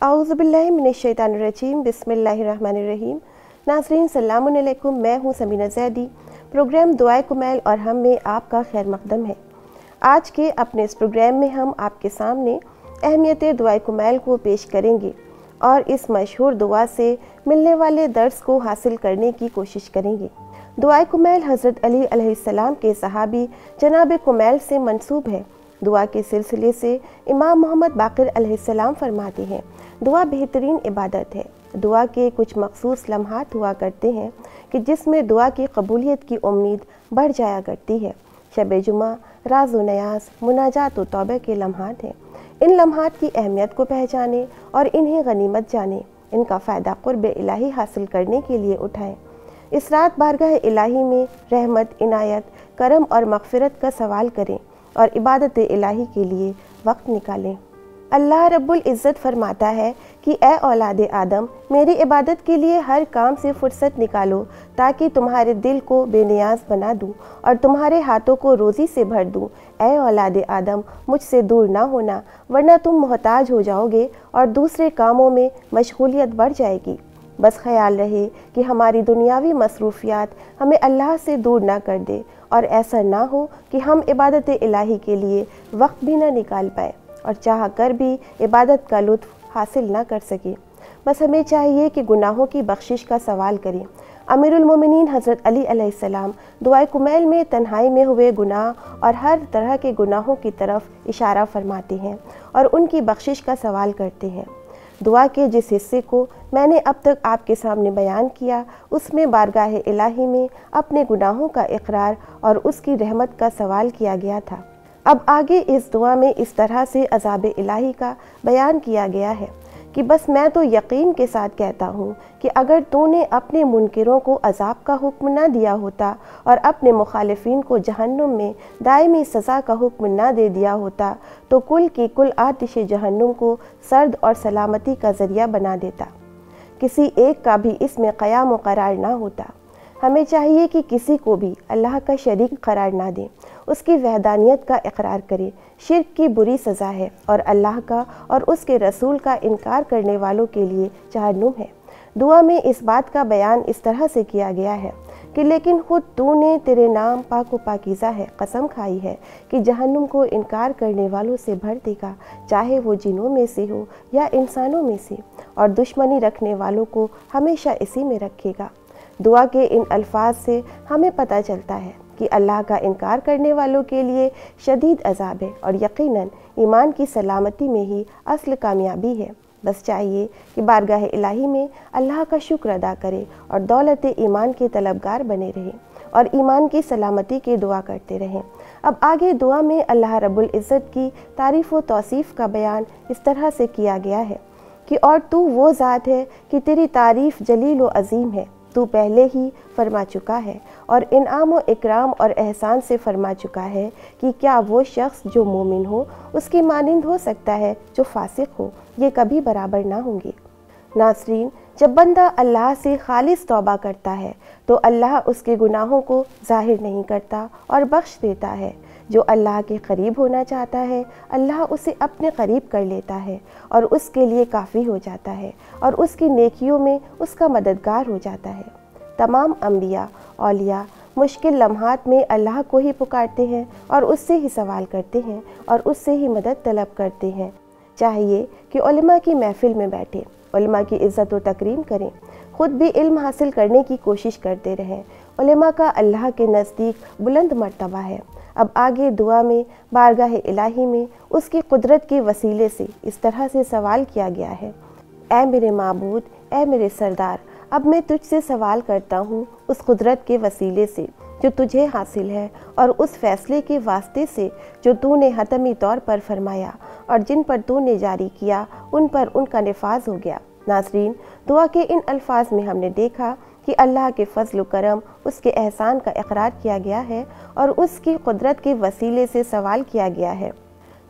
औज़ुबिल्लाहि मिनश्शैतानिर्रजीम बिस्मिल्लाहिर्रहमानिर्रहीम। नाज़रीन सलाम अलैकुम, मैं हूँ समीना ज़ैदी। प्रोग्राम दुआए कुमैल और हम में आपका खैर मक़दम है। आज के अपने इस प्रोग्राम में हम आपके सामने अहमियत दुआए कुमैल को पेश करेंगे और इस मशहूर दुआ से मिलने वाले दर्स को हासिल करने की कोशिश करेंगे। दुआए कुमैल हज़रत अली अलैहिस्सलाम के सहाबी जनाब कुमैल से मंसूब है। दुआ के सिलसिले से इमाम मोहम्मद बाक़िर अलैहिस्सलाम फरमाते हैं, दुआ बेहतरीन इबादत है। दुआ के कुछ मखसूस लम्हात हुआ करते हैं कि जिसमें दुआ की कबूलियत की उम्मीद बढ़ जाया करती है। शब जुमा, राज़ व नयाज़, मुनाजात व तौबे के लम्हात हैं। इन लम्हात की अहमियत को पहचानें और इन्हें गनीमत जानें। इनका फ़ायदा क़ुर्ब इलाही हासिल करने के लिए उठाएँ। इस रात बारगाह इलाही में रहमत, इनायत, करम और मग़फ़िरत का सवाल करें और इबादत इलाही के लिए वक्त निकालें। अल्लाह रब्बुल इज़्ज़त फरमाता है कि ए औलाद आदम, मेरी इबादत के लिए हर काम से फ़ुर्सत निकालो ताकि तुम्हारे दिल को बेनियाज बना दूं और तुम्हारे हाथों को रोज़ी से भर दूं। ए औलाद आदम, मुझसे दूर ना होना, वरना तुम मोहताज हो जाओगे और दूसरे कामों में मशगूलियत बढ़ जाएगी। बस ख्याल रहे कि हमारी दुनियावी मसरूफियात हमें अल्लाह से दूर ना कर दे और ऐसा ना हो कि हम इबादत इलाही के लिए वक्त भी ना निकाल पाए और चाह कर भी इबादत का लुत्फ़ हासिल ना कर सके। बस हमें चाहिए कि गुनाहों की बख्शिश का सवाल करें। अमीरुल मोमिनीन हज़रत अली अलैहिस्सलाम दुआए कुमैल में तन्हाई में हुए गुनाह और हर तरह के गुनाहों की तरफ इशारा फरमाते हैं और उनकी बख्शिश का सवाल करते हैं। दुआ के जिस हिस्से को मैंने अब तक आपके सामने बयान किया, उसमें बारगाह इलाही में अपने गुनाहों का इकरार और उसकी रहमत का सवाल किया गया था। अब आगे इस दुआ में इस तरह से अज़ाब इलाही का बयान किया गया है कि बस मैं तो यकीन के साथ कहता हूँ कि अगर तूने अपने मुनकिरों को अज़ाब का हुक्म ना दिया होता और अपने मुखालिफिन को जहन्नुम में दायमी सज़ा का हुक्म ना दे दिया होता तो कुल की कुल आतिश जहन्नुम को सर्द और सलामती का ज़रिया बना देता। किसी एक का भी इसमें क़याम व करार ना होता। हमें चाहिए कि किसी को भी अल्लाह का शरीक करार ना दें, उसकी वहदानियत का इकरार करें। शिर्क की बुरी सज़ा है और अल्लाह का और उसके रसूल का इनकार करने वालों के लिए जहन्नुम है। दुआ में इस बात का बयान इस तरह से किया गया है कि लेकिन ख़ुद तूने तेरे नाम पाक व पाकीज़ा है, कसम खाई है कि जहन्नुम को इनकार करने वालों से भर देगा, चाहे वो जिनों में से हो या इंसानों में से, और दुश्मनी रखने वालों को हमेशा इसी में रखेगा। दुआ के इन अल्फाज से हमें पता चलता है कि अल्लाह का इनकार करने वालों के लिए शदीद अज़ाब है और यकीनन ईमान की सलामती में ही असल कामयाबी है। बस चाहिए कि बारगाह इलाही में अल्लाह का शुक्र अदा करें और दौलत ईमान के तलबगार बने रहें और ईमान की सलामती की दुआ करते रहें। अब आगे दुआ में अल्लाह रब्बुल इज़्ज़त की तारीफ़ व तौसीफ़ का बयान इस तरह से किया गया है कि और तू वो ज़ात है कि तेरी तारीफ़ जलील व अज़ीम है। तू पहले ही फरमा चुका है और इनाम व इकराम और एहसान से फरमा चुका है कि क्या वो शख्स जो मोमिन हो उसकी मानिंद हो सकता है जो फासिक हो, ये कभी बराबर ना होंगे। नाज़रीन, जब बंदा अल्लाह से खालिस तौबा करता है तो अल्लाह उसके गुनाहों को ज़ाहिर नहीं करता और बख्श देता है। जो अल्लाह के करीब होना चाहता है, अल्लाह उसे अपने करीब कर लेता है और उसके लिए काफ़ी हो जाता है और उसकी नेकियों में उसका मददगार हो जाता है। तमाम अम्बिया औलिया मुश्किल लम्हात में अल्लाह को ही पुकारते हैं और उससे ही सवाल करते हैं और उससे ही मदद तलब करते हैं। चाहिए कि उलमा की महफ़िल में बैठें, उलमा की इज़्ज़त व तकरीम करें, ख़ुद भी इल्म हासिल करने की कोशिश करते रहें। उलमा का अल्लाह के नज़दीक बुलंद मर्तबा है। अब आगे दुआ में बारगाह इलाही में उसकी कुदरत के वसीले से इस तरह से सवाल किया गया है, ऐ मेरे माबूद, ऐ मेरे सरदार, अब मैं तुझसे सवाल करता हूँ उस कुदरत के वसीले से जो तुझे हासिल है और उस फ़ैसले के वास्ते से जो तूने हतमी तौर पर फरमाया और जिन पर तूने जारी किया उन पर उनका निफाज हो गया। नाज़रीन, दुआ के इन अल्फाज में हमने देखा कि अल्लाह के फ़ज़ल व करम, उसके एहसान का इकरार किया गया है और उसकी कुदरत के वसीले से सवाल किया गया है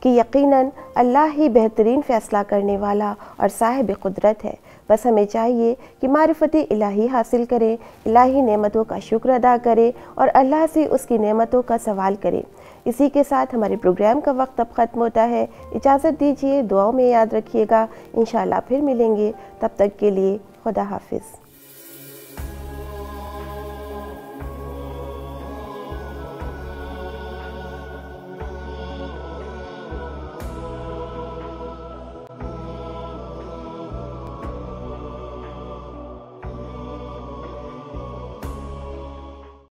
کہ یقیناً اللہ ہی بہترین فیصلہ کرنے والا اور صاحب قدرت ہے۔ بس ہمیں چاہیے کہ معرفت الہی حاصل کریں، الہی نعمتوں کا شکر ادا کریں اور اللہ سے اس کی نعمتوں کا سوال کریں۔ اسی کے ساتھ ہمارے پروگرام کا وقت اب ختم ہوتا ہے۔ اجازت دیجیے، دعاؤں میں یاد رکھیے گا، انشاءاللہ پھر ملیں گے، تب تک کے لیے خدا حافظ۔